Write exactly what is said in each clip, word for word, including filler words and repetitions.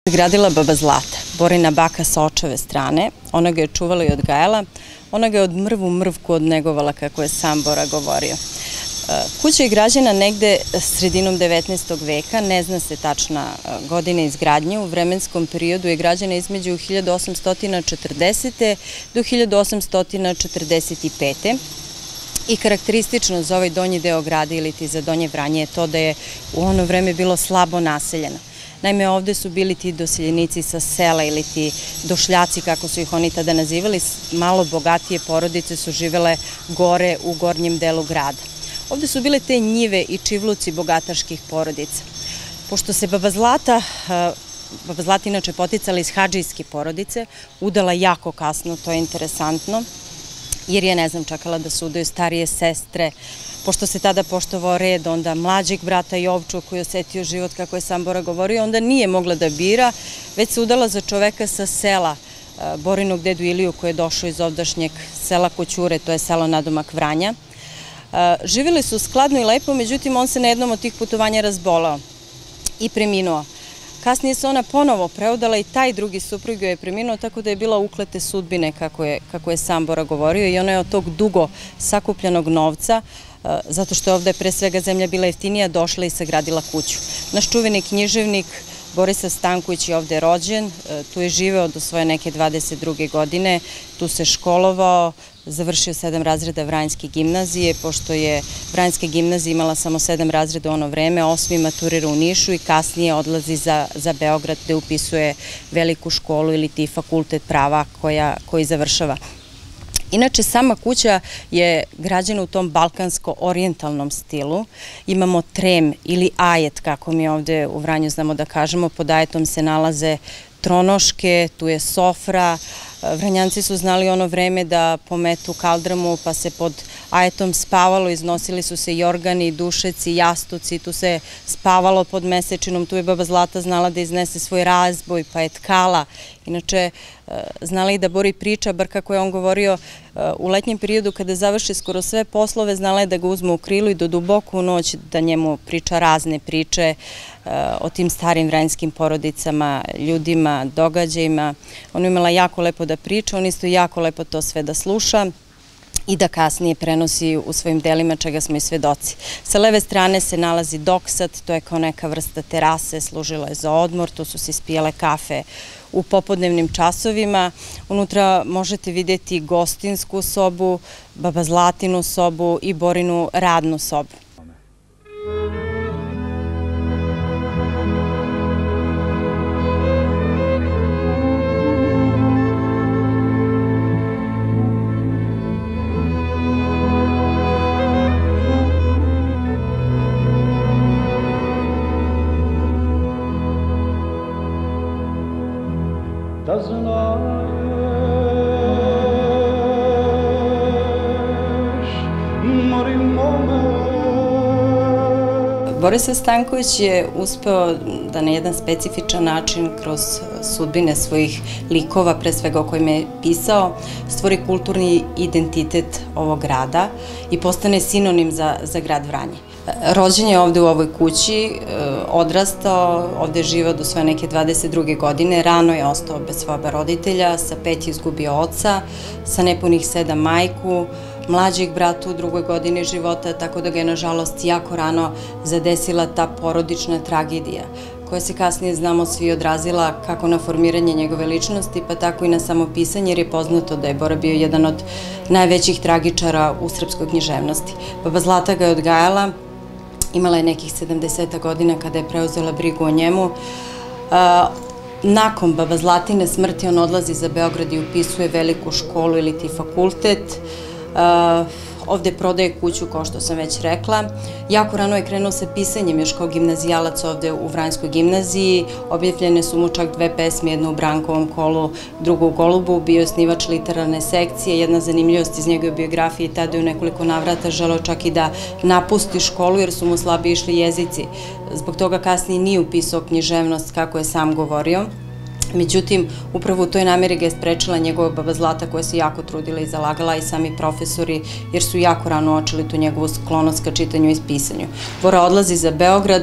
Gradila baba Zlata, Borina baka sa očeve strane. Ona ga je čuvala i odgajala. Ona ga je od mrvu mrvku odnegovala, kako je sam Bora govorio. Kuća je građena negde sredinom devetnaestog veka, ne zna se tačna godina izgradnje. U vremenskom periodu je građena između hiljadu osamsto četrdesete. do hiljadu osamsto četrdeset pete. I karakteristično za ovaj donji deo grada ili ti za Donje Vranje je to da je u ono vreme bilo slabo naseljeno. Naime, ovde su bili ti doseljenici sa sela ili ti došljaci, kako su ih oni tada nazivali, malo bogatije porodice su živele gore u gornjem delu grada. Ovde su bile te njive i čivluci bogataških porodica. Pošto se baba Zlata, baba Zlata inače poticala iz hadžijske porodice, udala jako kasno, to je interesantno, jer je, ne znam, čekala da se udaju starije sestre. Pošto se tada poštovao red, onda mlađeg brata Jovču koji je osetio život, kako je sam Bora govorio, onda nije mogla da bira, već se udala za čoveka sa sela, Borinog dedu Iliju koji je došao iz ovdašnjeg sela Koćure, to je selo nadomak Vranja. Živjeli su skladno i lepo, međutim on se na jednom od tih putovanja razbolao i preminuo. Kasnije se ona ponovo preudala i taj drugi suprug joj je preminuo, tako da je bila uklete sudbine, kako je, kako je sam Bora govorio, i ona je od tog dugo sakupljenog novca, zato što je ovde pre svega zemlja bila jeftinija, došla i sagradila kuću. Naš čuveni književnik Borisav Stanković je ovde rođen, tu je živeo do svoje neke dvadeset druge godine, tu se školovao, završio sedam razreda Vranjske gimnazije, pošto je Vranjska gimnazija imala samo sedam razreda u ono vreme, osmi maturira u Nišu i kasnije odlazi za, za Beograd gde upisuje veliku školu ili ti fakultet prava koja, koji završava. Inače, sama kuća je građena u tom balkansko-orijentalnom stilu. Imamo trem ili ajet, kako mi ovde u Vranju znamo da kažemo. Pod ajetom se nalaze tronoške, tu je sofra. Vranjanci su znali ono vreme da pometu kaldrmu, pa se pod ajetom spavalo, iznosili su se jorgani, dušeci, jastuci, tu se spavalo pod mesečinom, tu je baba Zlata znala da iznese svoj razboj, pa je tkala. Inače, znala i da Bori priča, bar kako je on govorio, u letnjem periodu kada završi skoro sve poslove, znala je da ga uzme u krilu i do duboku noć da njemu priča razne priče o tim starim vranjskim porodicama, ljudima, događajima. Ona je imala jako lepo da priča, on isto jako lepo to sve da sluša i da kasnije prenosi u svojim delima, čega smo i svedoci. Sa leve strane se nalazi doksat, to je kao neka vrsta terase, služila je za odmor, tu su se ispijale kafe u popodnevnim časovima. Unutra možete vidjeti gostinsku sobu, baba Zlatinu sobu i Borinu radnu sobu. Da znaš, mori mome. Borisav Stanković je uspeo da na jedan specifičan način kroz sudbine svojih likova, pre svega o kojima je pisao, stvori kulturni identitet ovog grada i postane sinonim za, za grad Vranje. Rođen je ovde u ovoj kući, odrastao, ovde je živao do svoje neke dvadeset druge godine, rano je ostao bez svoga roditelja, sa pet je izgubio oca, sa nepunih sedam majku, mlađeg brata u drugoj godini života, tako da ga je nažalost jako rano zadesila ta porodična tragedija, koja se kasnije, znamo svi, odrazila kako na formiranje njegove ličnosti, pa tako i na samopisanje, jer je poznato da je Bora bio jedan od najvećih tragičara u srpskoj književnosti. Baba Zlata ga je odgajala, imala je nekih sedamdeset godina kada je preuzela brigu o njemu. Nakon baba Zlatine smrti on odlazi za Beograd i upisuje veliku školu ili ti fakultet. Ovde prodaje kuću, kao što sam već rekla. Jako rano je krenuo sa pisanjem još kao gimnazijalac ovde u Vranjskoj gimnaziji. Objavljene su mu čak dve pesme, jedna u Brankovom kolu, druga u Golubu. Bio je osnivač literarne sekcije. Jedna zanimljivost iz njegove biografije, tada je u nekoliko navrata želeo čak i da napusti školu jer su mu slabije išli jezici. Zbog toga kasnije nije upisao književnost, kako je sam govorio. Međutim, upravo u toj nameri ga je sprečila njegova baba Zlata, koja se jako trudila i zalagala, i sami profesori, jer su jako rano očili tu njegovu sklonost ka čitanju i pisanju. Bora odlazi za Beograd,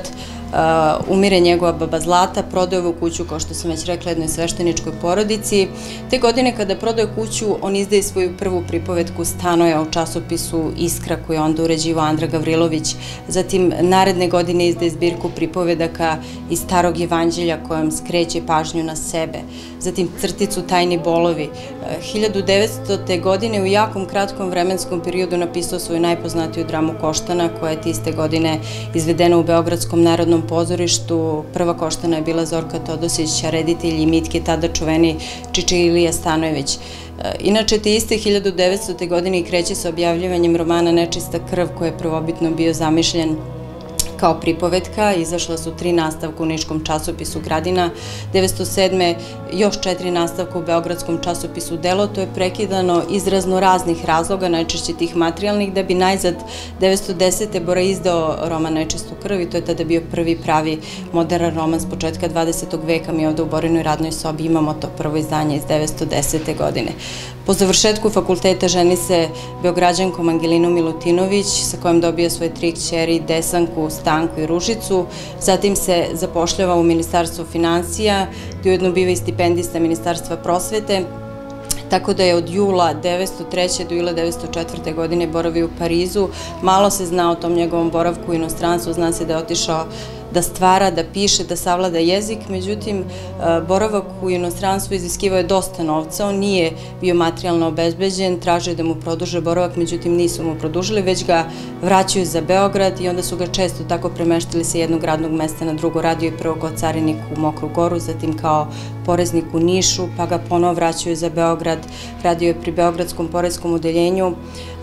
umire njegova baba Zlata, prodaje ovu kuću, kao što sam već rekla, jednoj svešteničkoj porodici. Te godine kada prodaje kuću, on izdaje svoju prvu pripovetku Stanoja u časopisu Iskra, koju je onda uređivao Andra Gavrilović. Zatim, naredne godine izdaje zbirku pripovedaka iz Starog evanđelja kojom skreće pažnju na sebe. Zatim, crticu Tajni bolovi. hiljadu devetstote. godine u jakom kratkom vremenskom periodu napisao svoju najpoznatiju dramu Koštana, koja je iste godine izvedena u Beogradskom narodnom pozorištu. Prva Koštana je bila Zorka Todosić, a reditelj i Mitke tada čuveni Čiče Ilija Stanojević. Inače, te iste hiljadu devetstote. godine kreće sa objavljivanjem romana Nečista krv, koji je prvobitno bio zamišljen kao pripovetka. Izašla su tri nastavka u niškom časopisu Gradina, devetsto sedme. još četiri nastavka u beogradskom časopisu Delo. To je prekidano iz raznoraznih razloga, najčešće tih materijalnih, da bi najzad devetsto desete. Bora izdao roman Nečistu krv i to je tada bio prvi pravi moderan roman s početka dvadesetog veka. Mi ovde u Borinoj radnoj sobi imamo to prvo izdanje iz devetsto desete. godine. Po završetku fakulteta ženi se Beograđankom Angelinom Milutinović, sa kojom dobija svoje tri kćeri, Desanku, Stanku i Ružicu. Zatim se zapošljava u Ministarstvu finansija, gde ujedno biva i stipendista Ministarstva prosvete, tako da je od jula devetsto treće. do jula devetsto četvrte. godine boravio u Parizu. Malo se zna o tom njegovom boravku u inostranstvu, zna se da je otišao da stvara, da piše, da savlada jezik, međutim, boravak u inostranstvu iziskivao je dosta novca, on nije bio materijalno obezbeđen, tražio da mu produže boravak, međutim nisu mu produžili, već ga vraćaju za Beograd i onda su ga često tako premeštili sa jednog radnog mesta na drugo. Radio je prvo kao carinik u Mokru Goru, zatim kao poreznik u Nišu, pa ga ponovo vraćaju za Beograd, radio je pri Beogradskom poreskom odeljenju,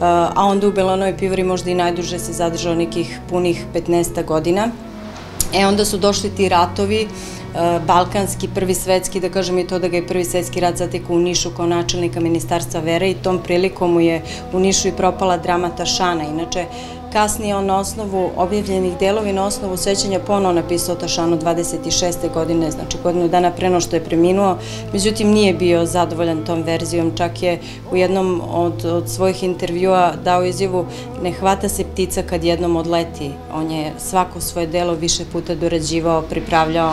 a onda u Belonovoj pivari možda i najduže se zadržao nekih punih petnaest godina. E, onda su došli ti ratovi, balkanski, prvi svetski, da kažem i to da ga je prvi svetski rat zatekao u Nišu kao načelnika Ministarstva vere i tom prilikom mu je u Nišu i propala drama Tašana. Inače, kasnije on na osnovu objavljenih delovi, na osnovu sećanja ponovo napisao Tašanu dvadeset šeste. godine, znači godinu dana pre nego što je preminuo, međutim nije bio zadovoljan tom verzijom, čak je u jednom od, od svojih intervjua dao izjavu: ne hvata se ptica kad jednom odleti. On je svako svoje delo više puta dorađivao, pripravljao,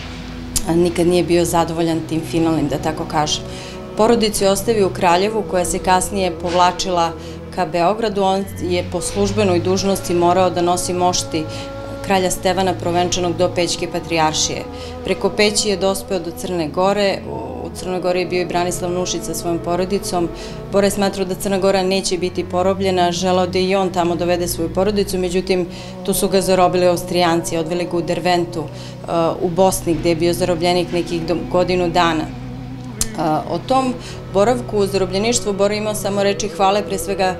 a nikad nije bio zadovoljan tim finalnim, da tako kažem. Porodicu je ostavio u Kraljevu, koja se kasnije povlačila ka Beogradu. On je po službenoj dužnosti morao da nosi mošti kralja Stevana Provenčanog do Pećke patrijaršije. Preko Peći je dospeo do Crne Gore. U Crnoj Gori je bio i Branislav Nušić sa svojom porodicom. Bora je smatrao da Crna Gora neće biti porobljena, želao da i on tamo dovede svoju porodicu, međutim tu su ga zarobili Austrijanci, odveli ga u Derventu u Bosni, gde je bio zarobljenik nekih godinu dana. O tom boravku u zarobljeništvu Bora imao samo reči hvale, pre svega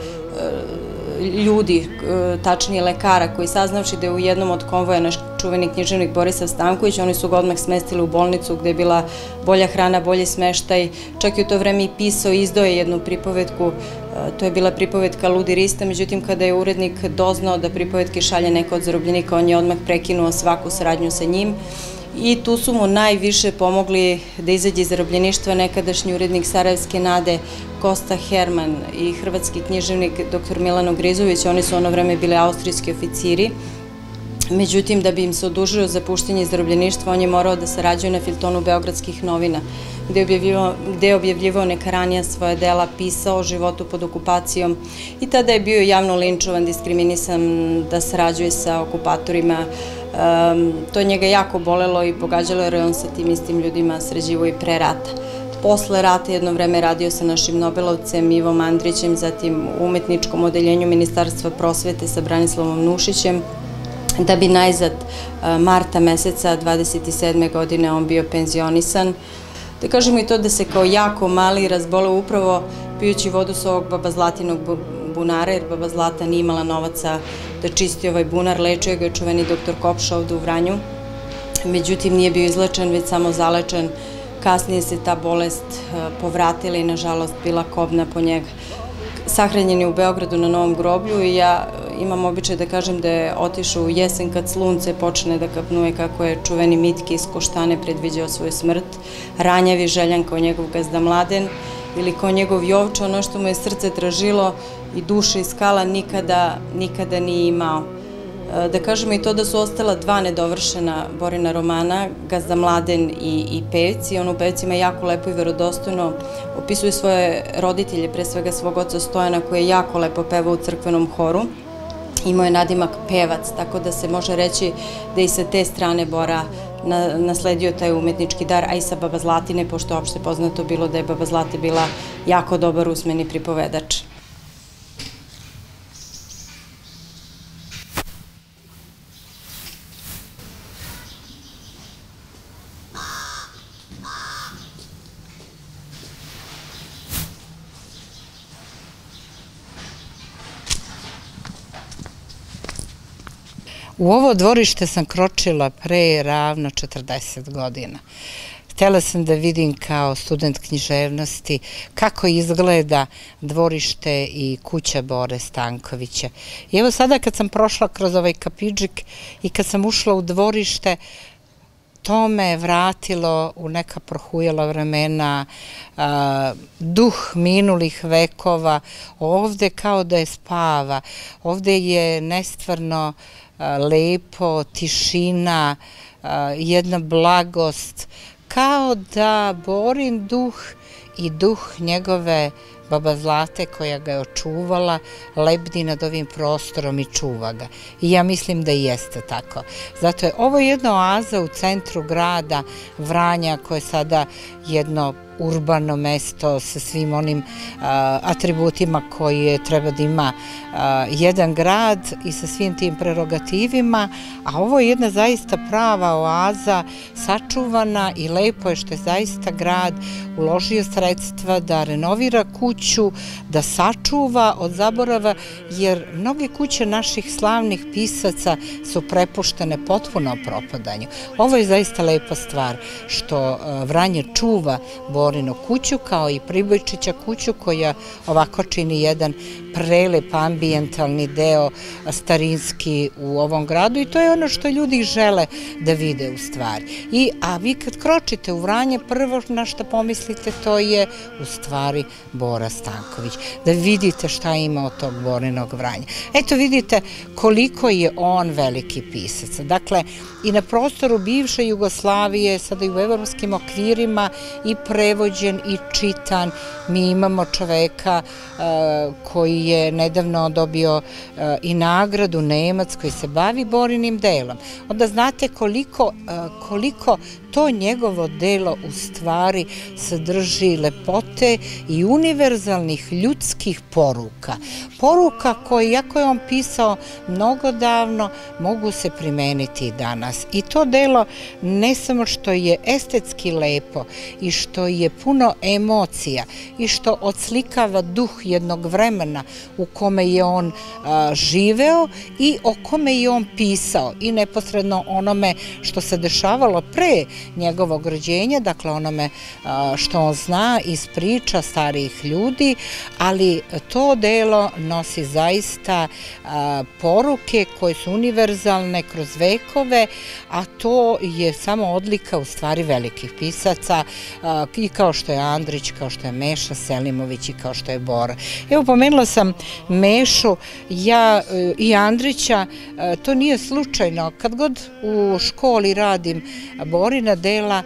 ljudi, tačnije lekara, koji saznavši da je u jednom od konvoja naš čuveni književnik Borisav Stanković, oni su ga odmah smestili u bolnicu gde je bila bolja hrana, bolji smeštaj, čak i u to vreme i pisao i izdao je jednu pripovetku, to je bila pripovetka Ludi Rista, međutim kada je urednik doznao da pripovetke šalje neko od zarobljenika, on je odmah prekinuo svaku saradnju sa njim. I tu su mu najviše pomogli da izađe iz zarobljeništva nekadašnji urednik Sarajevske Nade Kosta Herman i hrvatski književnik doktor Milano Grizović. Oni su ono vreme bili austrijski oficiri. Međutim, da bi im se odužio za puštenje iz zarobljeništva, on je morao da sarađuje na Filtonu Beogradskih novina, gde je objavljivao neka ranija svoja dela, pisao o životu pod okupacijom i tada je bio javno linčovan, diskriminisan, da sarađuje sa okupatorima. To je njega jako bolelo i pogađalo, jer je on sa tim istim ljudima sređivao i pre rata. Posle rata jedno vreme radio sa našim Nobelovcem Ivom Andrićem, zatim u umetničkom odeljenju Ministarstva prosvete sa Branislavom Nušićem, da bi najzad marta meseca dvadeset sedme. godine on bio penzionisan. Da kažemo i to da se kao jako mali razboleo upravo pijući vodu s ovog Baba Zlatinog bunara, jer Baba Zlata nije imala novaca da čisti ovaj bunar, lečio ga je čuveni doktor Kopša ovde u Vranju, međutim nije bio izlečen, već samo zalečen. Kasnije se ta bolest povratila i nažalost bila kobna po njega. Sahranjen je u Beogradu na Novom groblju i ja imam običaj da kažem da je otišao u jesen kad slunce počne da kapnuje, kako je čuveni Mitke iz Koštane predviđao svoju smrt, ranjav i željan kao njegov gazda Mladen ili kao njegov Jovča, ono što mu je srce tražilo i duša iskala nikada, nikada nije imao. Da kažemo i to da su ostala dva nedovršena Borina romana, Gazda Mladen i, i Pevci. On u Pevcima jako lepo i verodostojno opisuje svoje roditelje, pre svega svog oca Stojana, koji je jako lepo pevao u crkvenom horu. Imao je nadimak pevac, tako da se može reći da i sa te strane Bora nasledio taj umetnički dar, a i sa Baba Zlatine, pošto je opšte poznato bilo da je Baba Zlate bila jako dobar usmeni pripovedač. U ovo dvorište sam kročila pre ravno četrdeset godina. Htela sam da vidim kao student književnosti kako izgleda dvorište i kuća Bore Stankovića. I evo sada kad sam prošla kroz ovaj kapidžik i kad sam ušla u dvorište, to me vratilo u neka prohujala vremena, duh minulih vekova, ovde kao da je spava, ovde je nestvarno lepo, tišina, jedna blagost, kao da Borin duh i duh njegove Baba Zlate koja ga je očuvala lebdi nad ovim prostorom i čuva ga. I ja mislim da jeste tako. Zato je ovo jedna oaza u centru grada Vranja, koje je sada jedno urbano mesto sa svim onim atributima koje treba da ima jedan grad i sa svim tim prerogativima, a ovo je jedna zaista prava oaza, sačuvana, i lepo je što je zaista grad uložio sredstva da renovira kuću, da sačuva od zaborava, jer mnoge kuće naših slavnih pisaca su prepuštene potpuno propadanju. Ovo je zaista lepa stvar što Vranje čuva Borinu kuću, kao i Pribojčića kuću, koja ovako čini jedan prelep ambijentalni deo starinski u ovom gradu, i to je ono što ljudi žele da vide u stvari. I, a vi kad kročite u Vranje, prvo na što pomislite to je u stvari Bora Stanković. Da vidite šta ima od tog Borinog Vranja. Eto vidite koliko je on veliki pisac. Dakle, i na prostoru bivše Jugoslavije, sada i u evropskim okvirima, i prevođen i čitan. Mi imamo čoveka koji je nedavno dobio i nagradu, Nemac, koji se bavi Borinim delom. Onda znate koliko, koliko to njegovo delo u stvari sadrži lepote i univerzalnih ljudskih poruka. Poruka koje, iako je on pisao mnogo davno, mogu se primeniti i danas. I to delo ne samo što je estetski lepo i što je puno emocija i što odslikava duh jednog vremena u kome je on živeo i o kome je on pisao, i neposredno onome što se dešavalo pre njegovog rođenja, dakle onome što on zna iz priča starijih ljudi, ali to delo nosi zaista poruke koje su univerzalne kroz vekove, a to je samo odlika u stvari velikih pisaca, i kao što je Andrić, kao što je Meša Selimović i kao što je Bora. Evo, pomenula sam Mešu, ja i Andrića, to nije slučajno. Kad god u školi radim Borina dela,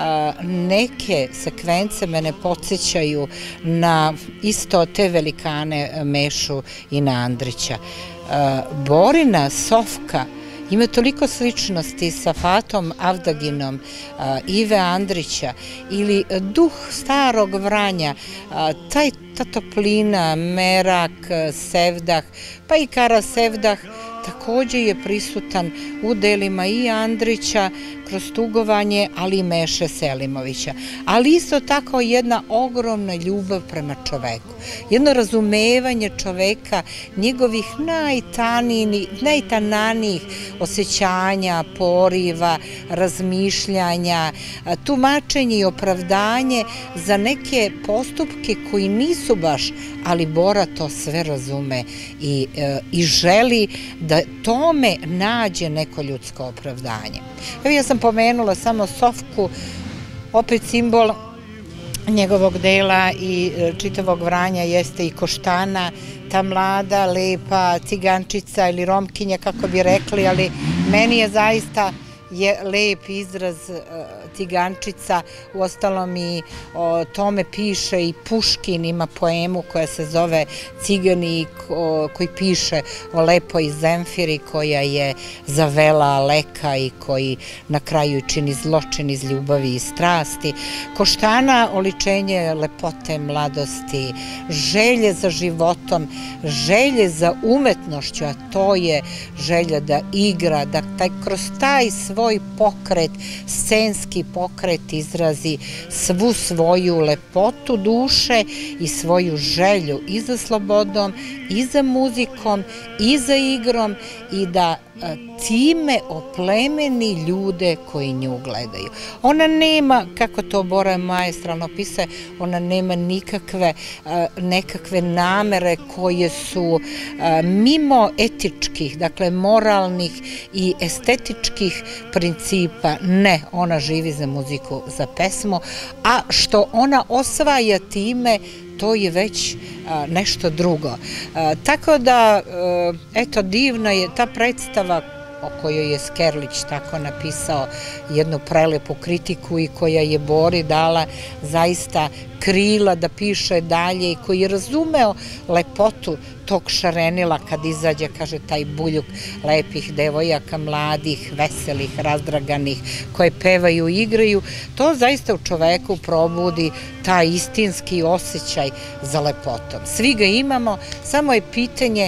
neke sekvence mene podsjećaju na isto te velikane Mešu i na Andrića. Borina Sofka ima toliko sličnosti sa Fatom Avdaginom, Ive Andrića, ili duh starog Vranja, taj, ta toplina, merak, sevdah, pa i kara sevdah, takođe je prisutan u delima i Andrića kroz tugovanje, ali i Meše Selimovića. Ali isto tako jedna ogromna ljubav prema čoveku. Jedno razumevanje čoveka, njegovih najtananijih osjećanja, poriva, razmišljanja, tumačenje i opravdanje za neke postupke koji nisu baš, ali Bora to sve razume i, i želi da tome nađe neko ljudsko opravdanje. Evo, ja sam pomenula samo Sofku, opet simbol njegovog dela i čitavog Vranja jeste i Koštana, ta mlada, lepa cigančica ili romkinja, kako bi rekli, ali meni je zaista je lep izraz cigančica, uostalom i o tome piše i Puškin, ima poemu koja se zove Cigani, koji piše o lepoj Zemfiri koja je zavela Aleka i koji na kraju čini zločin iz ljubavi i strasti. Koštana, oličenje lepote, mladosti, želje za životom, želje za umetnošću, a to je želja da igra, da taj, kroz taj svoj pokret, scenski pokret izrazi svu svoju lepotu duše i svoju želju i za slobodom, i za muzikom, i za igrom i da time oplemeni ljude koji nju gledaju. Ona nema, kako to Bora maestralno pisuje, ona nema nikakve nekakve namere koje su mimo etičkih, dakle moralnih i estetičkih principa. Ne, ona živi za muziku, za pesmu, a što ona osvaja time, to je već nešto drugo. Tako da, eto, divna je ta predstava o kojoj je Skerlić tako napisao jednu prelepu kritiku i koja je Bori dala zaista krila da piše dalje i koji je razumeo lepotu tog šarenila kad izađe, kaže, taj buljuk lepih devojaka, mladih, veselih, razdraganih, koje pevaju i igraju. To zaista u čoveku probudi taj istinski osjećaj za lepotom. Svi ga imamo, samo je pitanje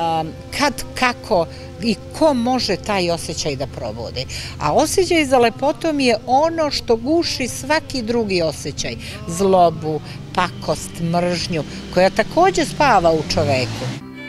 kad, kako i ko može taj osjećaj da probudi. A osjećaj za lepotom je ono što guši svaki drugi osjećaj, zlobu, pakost, mržnju, koja takođe spava u čoveku.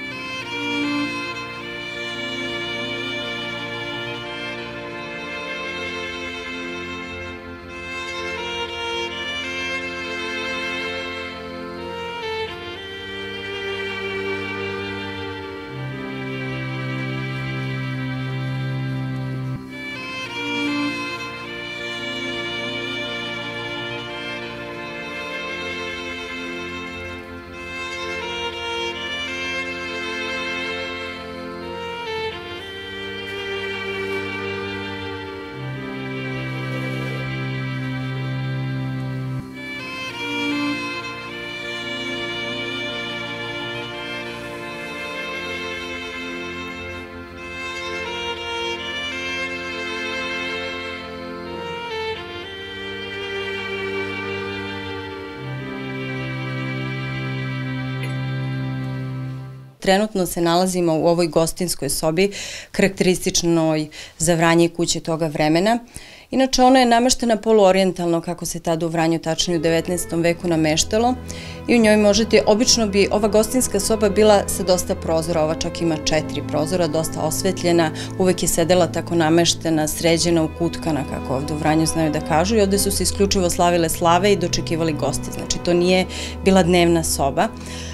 Trenutno se nalazimo u ovoj gostinskoj sobi, karakterističnoj za Vranje i kuće toga vremena. Inače, ona je nameštena poluorijentalno, kako se tada u Vranju, tačnije u devetnaestom veku, nameštalo. I u njoj možete, obično bi ova gostinska soba bila sa dosta prozora, ova čak ima četiri prozora, dosta osvetljena, uvek je sedela tako nameštena, sređena, ukutkana, kako ovde u Vranju znaju da kažu, i ovde su se isključivo slavile slave i dočekivali gosti. Znači, to nije bila dnevna soba.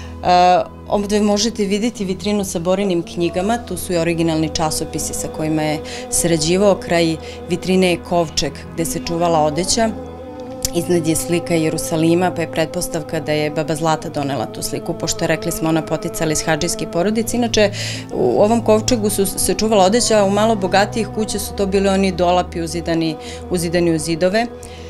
Ovde možete vidjeti vitrinu sa Borinim knjigama, tu su i originalni časopisi sa kojima je sarađivao. Kraj vitrine je kovčeg gde se čuvala odeća, iznad je slika Jerusalima, pa je pretpostavka da je baba Zlata donela tu sliku, pošto, rekli smo, ona poticala iz hadžijske porodice. Inače, u ovom kovčegu su se čuvala odeća, a u malo bogatijih kuća su to bili oni dolapi uzidani u zidove.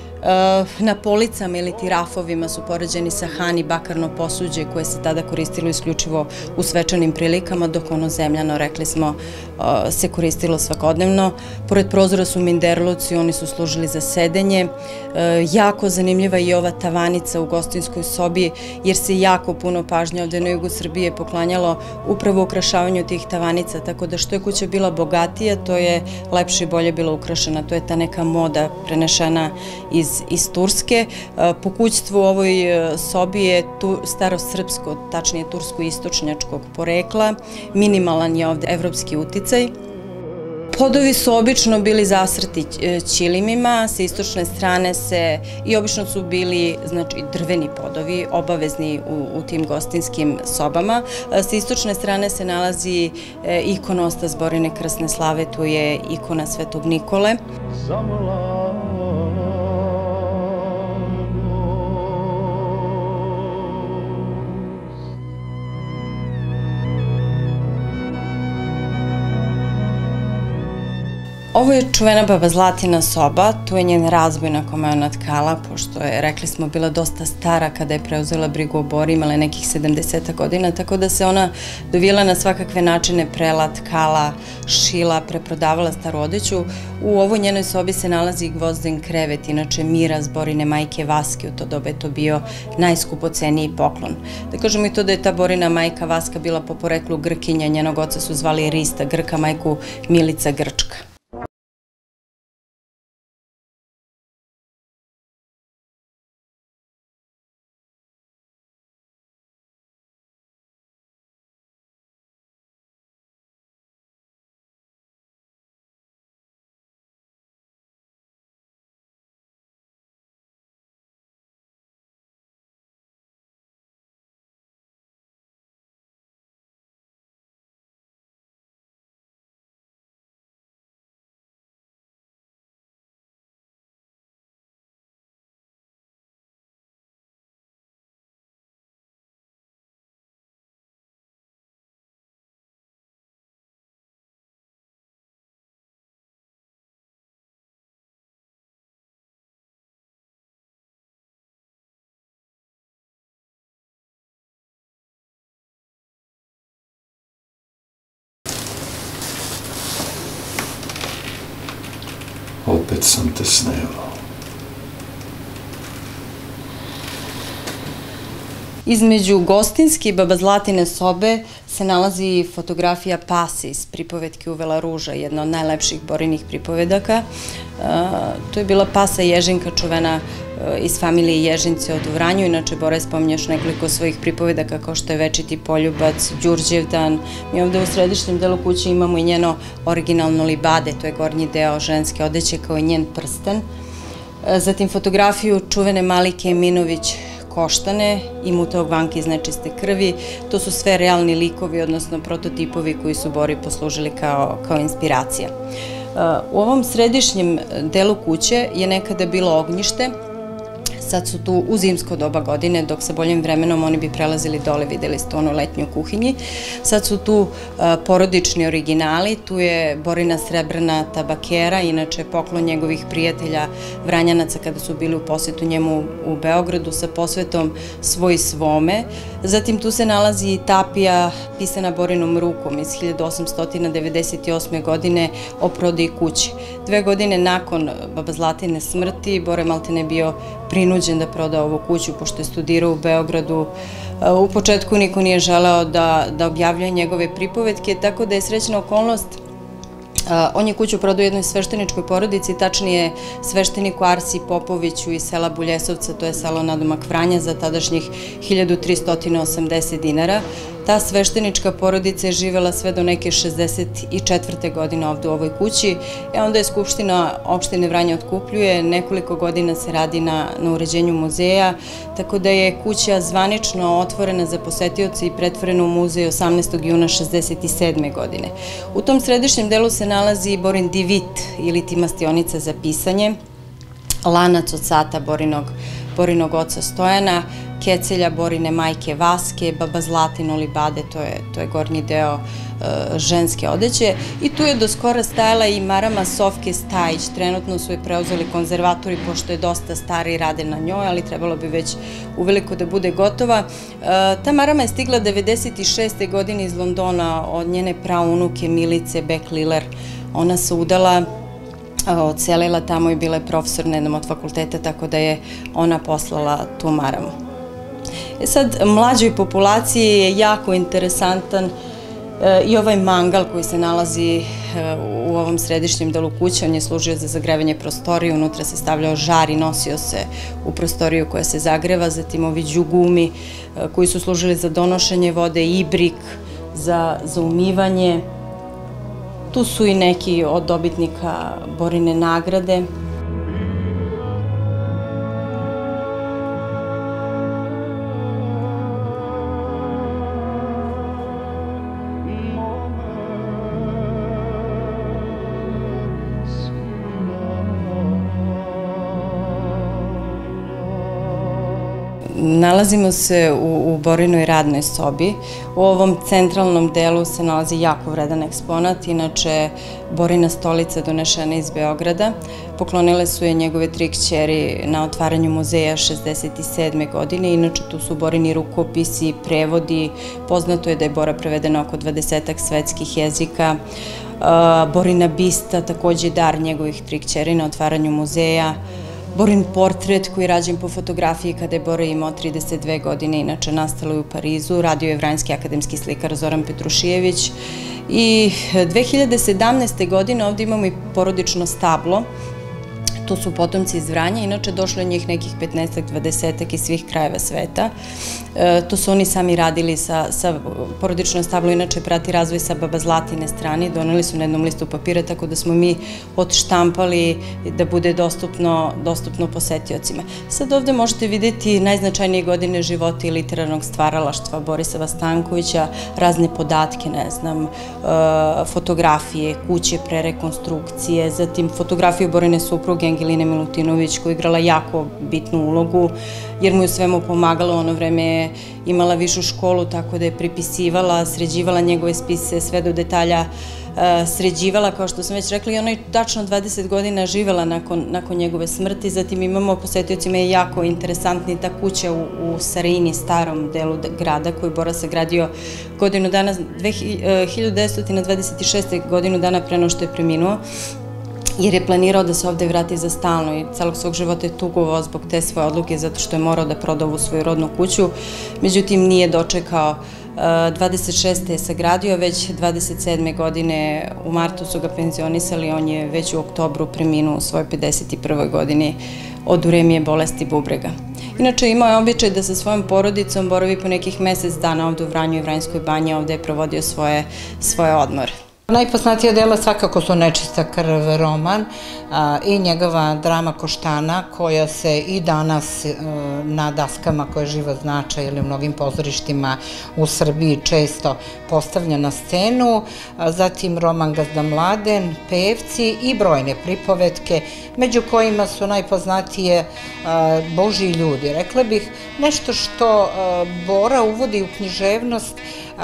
Na policama ili ti rafovima su poređeni sahani i bakarno posuđe koje se tada koristilo isključivo u svečanim prilikama, dok ono zemljano, rekli smo, se koristilo svakodnevno. Pored prozora su minderluci, oni su služili za sedenje. Jako zanimljiva je i ova tavanica u gostinskoj sobi, jer se jako puno pažnje ovde na jugu Srbije poklanjalo upravo ukrašavanju tih tavanica, tako da što je kuća bila bogatija, to je lepše i bolje bila ukrašena. To je ta neka moda prenešena iz iz Turske. Pokućstvo u ovoj sobi je starosrpsko, tačnije tursko-istočnjačkog porekla. Minimalan je ovde evropski uticaj. Podovi su obično bili zasrti ćilimima, sa istočne strane se, i obično su bili, znači, drveni podovi, obavezni u tim gostinskim sobama. Sa istočne strane se nalazi ikonostas Borine krasne slave, tu je ikona Svetog Nikole. Ovo je čuvena baba Zlatina soba, tu je njen razboj na kome je ona tkala, pošto je, rekli smo, bila dosta stara kada je preuzela brigu o Bori, imala je nekih sedamdeset godina, tako da se ona dovijela na svakakve načine, prela, tkala, šila, preprodavala staru odeću. U ovoj njenoj sobi se nalazi gvozden krevet, inače miraz Borine majke Vaske, u to doba je to bio najskupoceniji poklon. Da kažemo i to da je ta Borina majka Vaska bila po poreklu Grkinja, njenog oca su zvali Rista Grka, majku Milica Grčka. Opet sam te snevao. Između gostinske i baba Zlatine sobe se nalazi fotografija Pase iz pripovetke Uvela ruža, jedna od najlepših Borinih pripovedaka. To je bila Pasa Ježinka, čuvena iz familije Ježince od Vranju. Inače, Bora je spominje još nekoliko svojih pripovedaka, kao što je Večiti poljubac, Đurđevdan. Mi ovde u središnjem delu kuće imamo i njeno originalno libade, to je gornji deo ženske odeće, kao i njen prsten. Zatim fotografiju čuvene Malike Eminović Koštane i Mutog Vanke iz nečiste krvi. To su sve realni likovi, odnosno prototipovi koji su Bori poslužili kao, kao inspiracija. U ovom središnjem delu kuće je nekada bilo ognjište. Sad su tu u zimsko doba godine, dok sa boljim vremenom oni bi prelazili dole, videli ste onu letnju kuhinji. Sad su tu porodični originali, tu je Borina srebrna tabakera, inače poklon njegovih prijatelja Vranjanaca kada su bili u posetu njemu u Beogradu sa posvetom Svoj svome. Zatim tu se nalazi i tapija pisana Borinom rukom iz hiljadu osamsto devedeset osme. godine o prodaji kuće. Dve godine nakon baba Zlatine smrti, Bora maltene bio prinuđen da proda ovu kuću, pošto je studirao u Beogradu. U početku niko nije želeo da, da objavljuje njegove pripovetke, tako da je srećna okolnost. On je kuću prodao jednoj svešteničkoj porodici, tačnije svešteniku Arsi Popoviću iz sela Buljesovca, to je selo nadomak Vranja, za tadašnjih hiljadu trista osamdeset dinara. Ta sveštenička porodica je živela sve do neke šezdeset četvrte. godine ovde u ovoj kući. E onda je Skupština opštine Vranja otkupljuje, nekoliko godina se radi na, na uređenju muzeja, tako da je kuća zvanično otvorena za posetioce i pretvorena u muzej osamnaestog juna šezdeset sedme. godine. U tom središnjem delu se nalazi Borin divit ili ti mastionica za pisanje, lanac od sata Borinog, Borinog oca Stojana, kecelja Borine majke Vaske, baba Zlatino libade, to je, to je gornji deo e, ženske odeće. I tu je do skora stajala i marama Sofke Stajić. Trenutno su je preuzeli konzervatori, pošto je dosta stari i rade na njoj, ali trebalo bi već uveliko da bude gotova. E, ta marama je stigla devedeset šeste. godine iz Londona od njene praunuke Milice Beck-Liller. Ona se udala, odselila tamo i bila je profesor na jednom od fakulteta, tako da je ona poslala tu maramu. E sad, mlađoj populaciji je jako interesantan i ovaj mangal koji se nalazi u ovom središnjem delu kuće. On je služio za zagrevanje prostorije, unutra se stavljao žar i nosio se u prostoriju koja se zagreva, zatim ovi đugumi koji su služili za donošenje vode, ibrik za, za umivanje. Tu su i neki od dobitnika Borine nagrade. Nalazimo se u, u Borinoj radnoj sobi. U ovom centralnom delu se nalazi jako vredan eksponat, inače Borina stolica donešena iz Beograda. Poklonile su je njegove tri kćeri na otvaranju muzeja šezdeset sedme godine, inače tu su Borini rukopisi, prevodi, poznato je da je Bora prevedena oko dvadesetak svetskih jezika. Borina bista, takođe dar njegovih tri kćeri na otvaranju muzeja. Borin portret koji je rađen po fotografiji kada je Bora imao trideset dve godine, inače nastalo je u Parizu, radio je vranjski akademski slikar Zoran Petrušijević. I dve hiljade sedamnaeste. godine ovde imamo i porodično stablo. Tu su potomci iz Vranja, inače došlo je njih nekih petnaestak dvadesetak iz svih krajeva sveta. To su oni sami radili sa porodično stablo, inače prati razvoj sa Baba Zlatine strane, doneli su na jednom listu papira, tako da smo mi odštampali da bude dostupno posetiocima. Sad ovde možete videti najznačajnije godine života i literarnog stvaralaštva Borislava Stankovića, razne podatke, ne znam, fotografije, kuće pre rekonstrukcije, zatim fotografiju Borine supruge Angeline Milutinović, koja je igrala jako bitnu ulogu, jer mu je u svemu pomagala. U ono vreme je imala višu školu, tako da je pripisivala, sređivala njegove spise, sve do detalja sređivala, kao što sam već rekla, i ona je tačno dvadeset godina živela nakon njegove smrti. Zatim imamo, posetiocima je jako interesantni ta kuća u Sarini, starom delu grada, koju je Bora sagradio godinu dana, hiljadu devetsto dvadeset šeste. godinu dana pre nego što je preminuo, jer je planirao da se ovde vrati za stalno i celog svog života je tugovao zbog te svoje odluke, zato što je morao da proda ovu svoju rodnu kuću. Međutim, nije dočekao. dvadeset šeste. je sagradio, već dvadeset sedme. godine u martu su ga penzionisali, on je već u oktobru preminuo u svojoj pedeset prvoj. godini od uremije bolesti bubrega. Inače, imao je običaj da sa svojom porodicom boravi po nekih mesec dana ovde u Vranju i Vranjskoj banji, ovde je provodio svoje odmore. Najpoznatija dela svakako su Nečista krv roman i njegova drama Koštana, koja se i danas na daskama koje život značaj ili u mnogim pozorištima u Srbiji često postavlja na scenu, zatim roman Gazda Mladen, Pevci i brojne pripovetke, među kojima su najpoznatije Božji ljudi. Rekla bih nešto što Bora uvodi u književnost,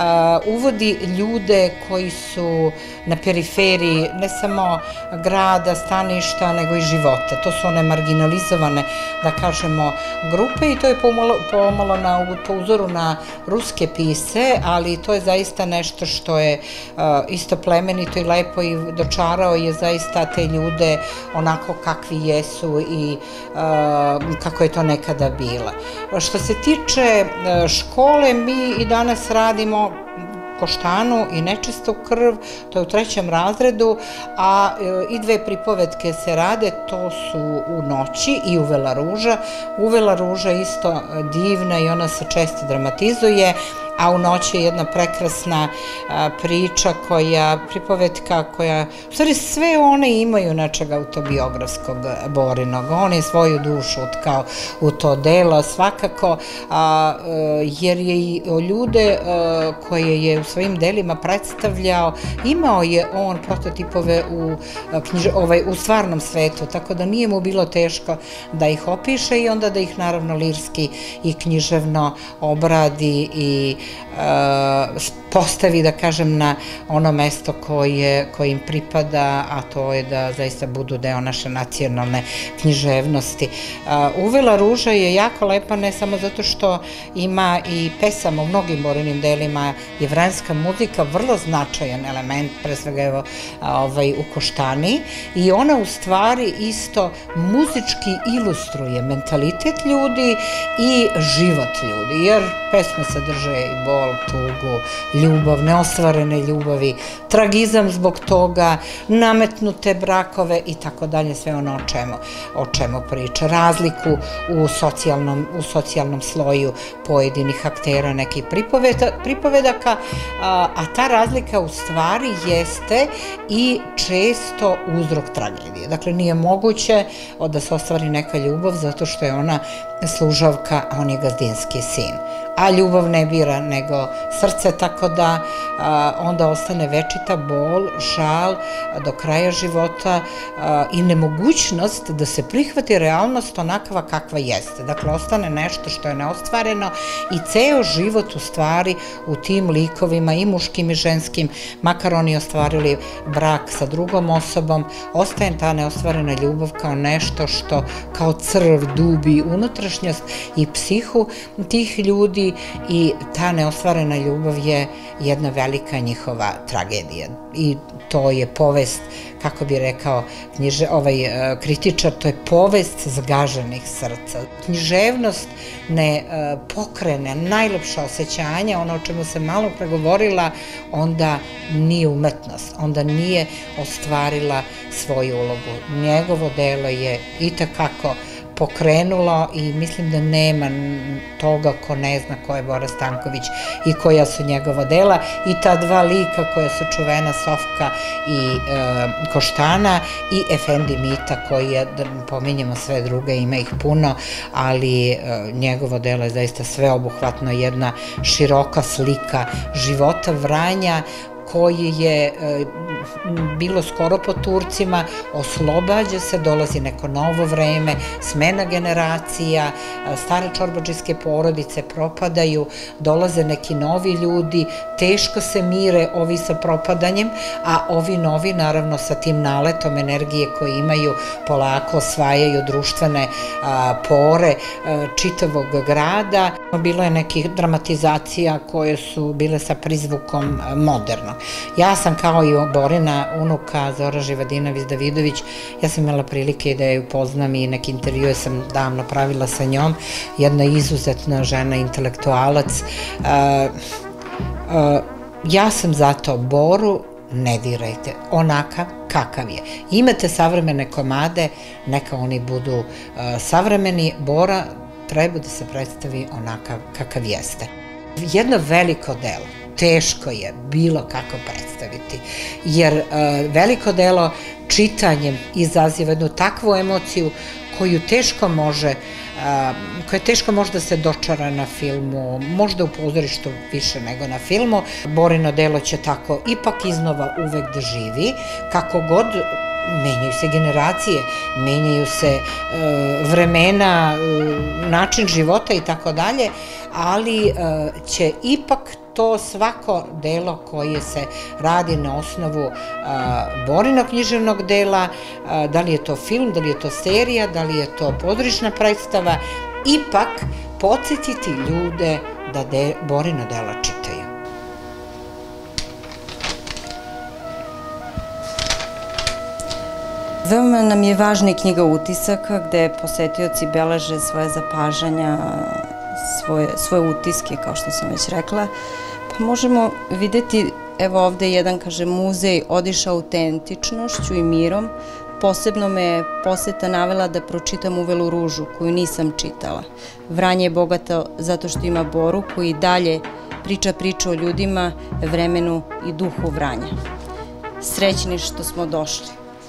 uvodi ljude koji su na periferiji ne samo grada, staništa, nego i života. To su one marginalizovane, da kažemo, grupe i to je pomalo po uzoru na ruske pisce, ali to je zaista nešto što je isto plemenito i lepo i dočarao je zaista te ljude onako kakvi jesu i kako je to nekada bila. Što se tiče škole, mi i danas radimo Koštanu i Nečistu krv, to je u trećem razredu, a i dve pripovetke se rade, to su U noći i Uvela ruža. Uvela ruža je isto divna i ona se često dramatizuje, a U noći je jedna prekrasna priča koja, pripovetka koja, u stvari sve one imaju nečega autobiografskog Borinog, on je svoju dušu utkao u to delo svakako, jer je i ljude koje je u svojim delima predstavljao, imao je on prototipove u stvarnom svetu, tako da nije mu bilo teško da ih opiše i onda da ih naravno lirski i književno obradi i postavi, da kažem, na ono mesto koje im pripada, a to je da zaista budu deo naše nacionalne književnosti. Uvela ruža je jako lepa, ne samo zato što ima i pesama u mnogim Borinim delima, je vranjska muzika vrlo značajan element, pre svega evo u Koštani, i ona u stvari isto muzički ilustruje mentalitet ljudi i život ljudi, jer pesme sadrže i bol, tugu, ljubav, neostvarene ljubavi, tragizam zbog toga, nametnute brakove i tako dalje, sve ono o čemu priča. Razliku u socijalnom sloju pojedinih aktera, nekih pripovedaka, a ta razlika u stvari jeste i često uzrok tragedije. Dakle, nije moguće da se ostvari neka ljubav zato što je ona služavka, a on je gazdinski sin. a ljubav ne bira nego srce, tako da onda ostane večita bol, žal do kraja života i nemogućnost da se prihvati realnost onakva kakva jeste. Dakle, ostane nešto što je neostvareno i ceo život u stvari u tim likovima i muškim i ženskim, makar oni ostvarili brak sa drugom osobom, ostaje ta neostvarena ljubav kao nešto što kao crv dubi unutrašnjost i psihu tih ljudi i ta neostvarena ljubav je jedna velika njihova tragedija. I to je povest, kako bi rekao ovaj kritičar, to je povest zgaženih srca. Književnost ne pokrene najlepša osjećanja, ono o čemu se malo pregovorila, onda nije umetnost, onda nije ostvarila svoju ulogu. Njegovo delo je itekako pokrenulo i mislim da nema toga ko ne zna ko je Bora Stanković i koja su njegova dela i ta dva lika koja su čuvena, Sofka i Koštana i Efendi Mita koji je, da pominjemo sve druge, ima ih puno, ali njegovo delo je zaista sveobuhvatno, jedna široka slika života Vranja koji je bilo skoro po Turcima, oslobađa se, dolazi neko novo vreme, smena generacija, stare čorbađijske porodice propadaju, dolaze neki novi ljudi, teško se mire ovi sa propadanjem, a ovi novi naravno sa tim naletom energije koje imaju polako osvajaju društvene pore čitavog grada. Bilo je nekih dramatizacija koje su bile sa prizvukom moderno. Ja sam kao i Borina unuka Zora Živadinović-Davidović, ja sam imala prilike da je upoznam i neke intervjue sam davno pravila sa njom, jedna izuzetna žena, intelektualac. Ja sam zato Boru ne dirajte, onakav kakav je. Imate savremene komade, neka oni budu savremeni, Bora treba da se predstavi onakav kakav jeste. Jedno veliko delo, teško je bilo kako predstaviti, jer veliko delo čitanjem izaziva jednu takvu emociju koju teško može, koja teško može da se dočara na filmu, možda u pozorištu više nego na filmu. Borino delo će tako ipak iznova uvek da živi, kako god menjaju se generacije, menjaju se vremena, način života i tako dalje, ali će ipak to svako delo koje se radi na osnovu Borinog književnog dela, da li je to film, da li je to serija, da li je to pozorišna predstava, ipak podsjetiti ljude da Borino dela čitaju. Veoma nam je važna i knjiga utisaka gde posetioci beleže svoje zapažanja, svoje utiske, kao što sam već rekla. Pa možemo videti, evo ovde jedan, kaže, muzej odiša autentičnošću i mirom. Posebno me je poseta navela da pročitam Uvelu ružu, koju nisam čitala. Vranje je bogato zato što ima Boru, koji dalje priča priču o ljudima, vremenu i duhu Vranja. Srećni što smo došli.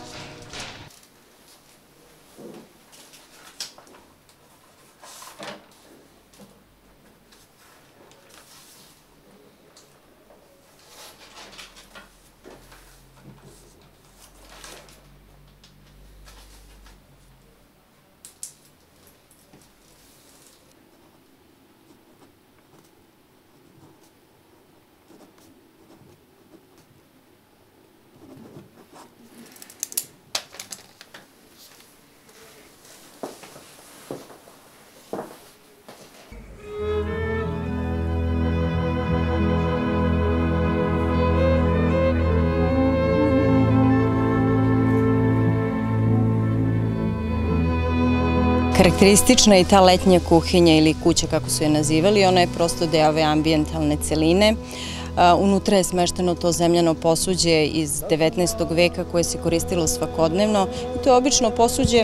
Karakteristična je i ta letnja kuhinja ili kuća, kako su je nazivali. Ona je prosto deo ove ambijentalne celine. Unutra je smešteno to zemljano posuđe iz devetnaestog veka koje se koristilo svakodnevno. I to je obično posuđe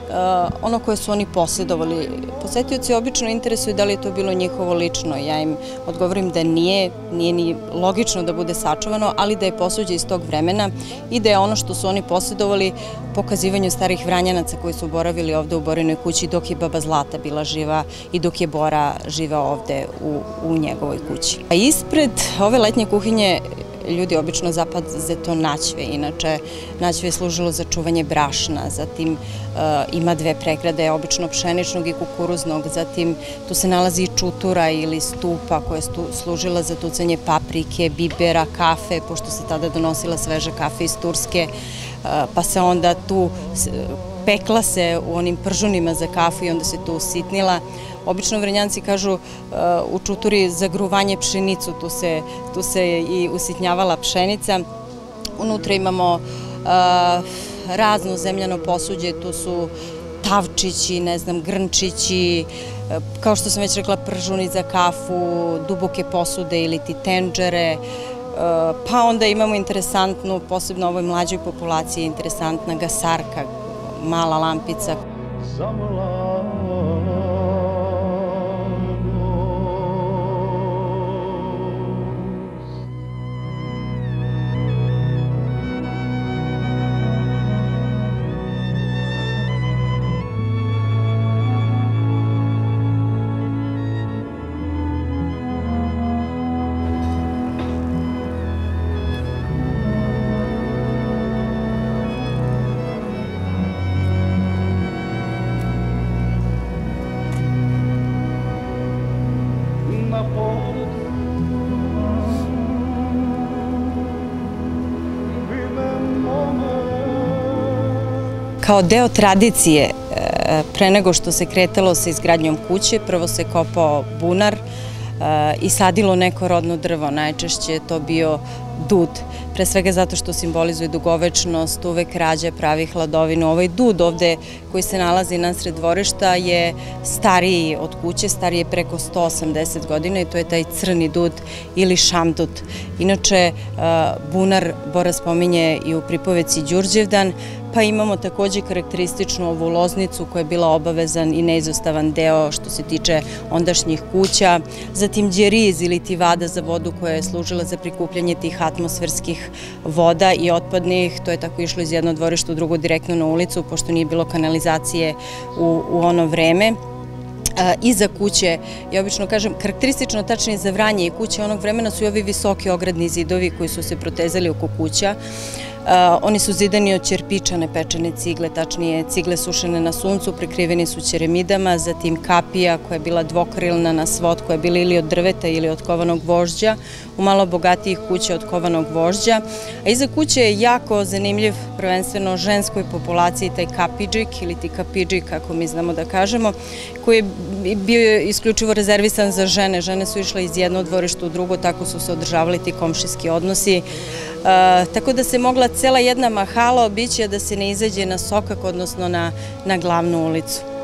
ono koje su oni posjedovali. Posetioci obično interesuju da li je to bilo njihovo lično. Ja im odgovorim da nije, nije ni logično da bude sačuvano, ali da je posuđe iz tog vremena i da je ono što su oni posjedovali pokazivanju starih Vranjanaca koji su boravili ovde u Borinoj kući dok je baba Zlata bila živa i dok je Bora živao ovde u, u njegovoj kući. A ispred ove letnje kuhinje ljudi obično zapaze to naćve, inače naćve je služilo za čuvanje brašna, zatim ima dve pregrade, obično pšeničnog i kukuruznog, zatim tu se nalazi i čutura ili stupa koja je služila za tucanje paprike, bibera, kafe, pošto se tada donosila sveža kafe iz Turske, pa se onda tu pekla se u onim pržunima za kafu i onda se tu usitnila. Obično Vrnjanci kažu u čuturi za gruvanje pšenicu, tu se, tu se i usitnjavala pšenica. Unutra imamo razno zemljano posuđe, tu su tavčići, ne znam, grnčići, kao što sam već rekla, pržuni za kafu, duboke posude ili ti tenđere. Pa onda imamo interesantnu, posebno ovoj mlađoj populaciji, interesantna gasarka, mala lampica. Kao deo tradicije, pre nego što se kretalo sa izgradnjom kuće, prvo se kopao bunar i sadilo neko rodno drvo, najčešće je to bio dud, pre svega zato što simbolizuje dugovečnost, uvek rađa, pravi hladovinu. Ovaj dud ovde koji se nalazi nasred dvorišta je stariji od kuće, stariji je preko sto osamdeset godina i to je taj crni dud ili šamdut. Inače, bunar Bora spominje i u pripoveci Đurđevdan, pa imamo takođe karakterističnu ovu loznicu koja je bila obavezan i neizostavan deo što se tiče ondašnjih kuća, zatim đeriz ili ti vada za vodu koja je služila za prikupljanje tih atmosferskih voda i otpadnih, to je tako išlo iz jednog dvorišta u drugo direktno na ulicu, pošto nije bilo kanalizacije u, u ono vreme. Iza kuće, ja obično kažem, karakteristično tačnije za Vranje i kuće onog vremena su i ovi visoki ogradni zidovi koji su se protezali oko kuća. Oni su zidani od ćerpičane pečene cigle, tačnije cigle sušene na suncu, prekriveni su ćeremidama, zatim kapija koja je bila dvokrilna na svod, koja je bila ili od drveta ili od kovanog gvožđa, u malo bogatijih kuća od kovanog gvožđa. A iza kuće je jako zanimljiv, prvenstveno ženskoj populaciji, taj kapidžik ili ti kapidžik, kako mi znamo da kažemo, koji je bio isključivo rezervisan za žene. Žene su išle iz jednog dvorišta u drugo, tako su se održavali ti komšijski odnosi. Tako da se mogla cela jedna mahala obići, a da se ne izađe na sokak, odnosno na, na glavnu ulicu.